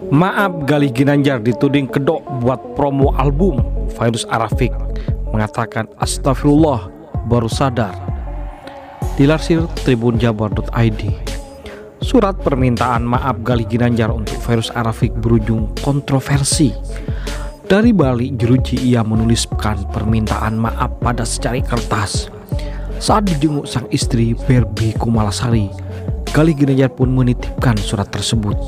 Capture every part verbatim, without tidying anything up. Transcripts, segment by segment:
Maaf, Galih Ginanjar dituding kedok buat promo album. Fairuz Arafik mengatakan astagfirullah baru sadar. Dilansir tribun jabar titik i d, surat permintaan maaf Galih Ginanjar untuk Fairuz Arafik berujung kontroversi. Dari balik jeruji ia menuliskan permintaan maaf pada secari kertas. Saat dijenguk sang istri Berbi Kumalasari, Galih Ginanjar pun menitipkan surat tersebut.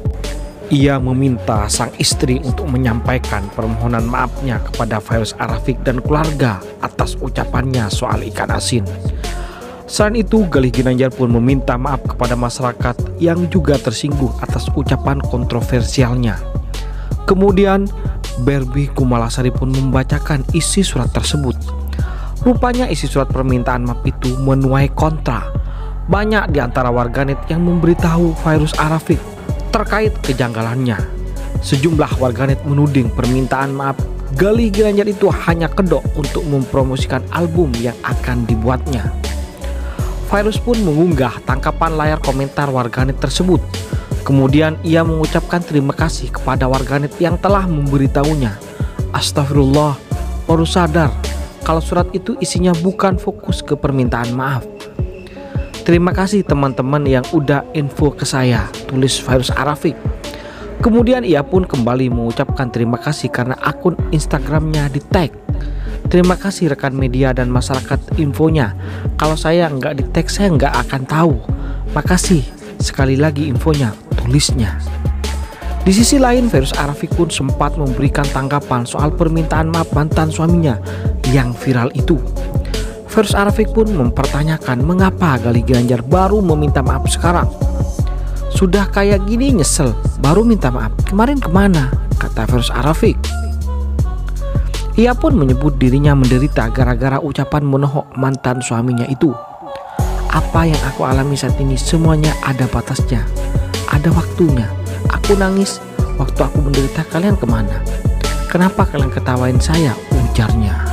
Ia meminta sang istri untuk menyampaikan permohonan maafnya kepada Fairuz Arafik dan keluarga atas ucapannya soal ikan asin. Selain itu, Galih Ginanjar pun meminta maaf kepada masyarakat yang juga tersinggung atas ucapan kontroversialnya. Kemudian, Berbi Kumalasari pun membacakan isi surat tersebut. Rupanya isi surat permintaan maaf itu menuai kontra. Banyak di antara warganet yang memberitahu Fairuz Arafik terkait kejanggalannya. Sejumlah warganet menuding permintaan maaf Galih Ginanjar itu hanya kedok untuk mempromosikan album yang akan dibuatnya. Fairuz pun mengunggah tangkapan layar komentar warganet tersebut. Kemudian ia mengucapkan terima kasih kepada warganet yang telah memberitahunya. Astagfirullah, baru sadar kalau surat itu isinya bukan fokus ke permintaan maaf. Terima kasih teman-teman yang udah info ke saya, tulis Fairuz Arafik. Kemudian ia pun kembali mengucapkan terima kasih karena akun Instagramnya di tag. Terima kasih rekan media dan masyarakat infonya. Kalau saya nggak di tag saya nggak akan tahu. Makasih sekali lagi infonya, tulisnya. Di sisi lain, Fairuz Arafik pun sempat memberikan tanggapan soal permintaan maaf mantan suaminya yang viral itu. Fairuz Arafik pun mempertanyakan mengapa Galih Ginanjar baru meminta maaf sekarang. Sudah kayak gini nyesel, baru minta maaf. Kemarin kemana? Kata Fairuz Arafik. Ia pun menyebut dirinya menderita gara-gara ucapan menohok mantan suaminya itu. Apa yang aku alami saat ini semuanya ada batasnya, ada waktunya. Aku nangis waktu aku menderita, kalian kemana? Kenapa kalian ketawain saya? Ujarnya.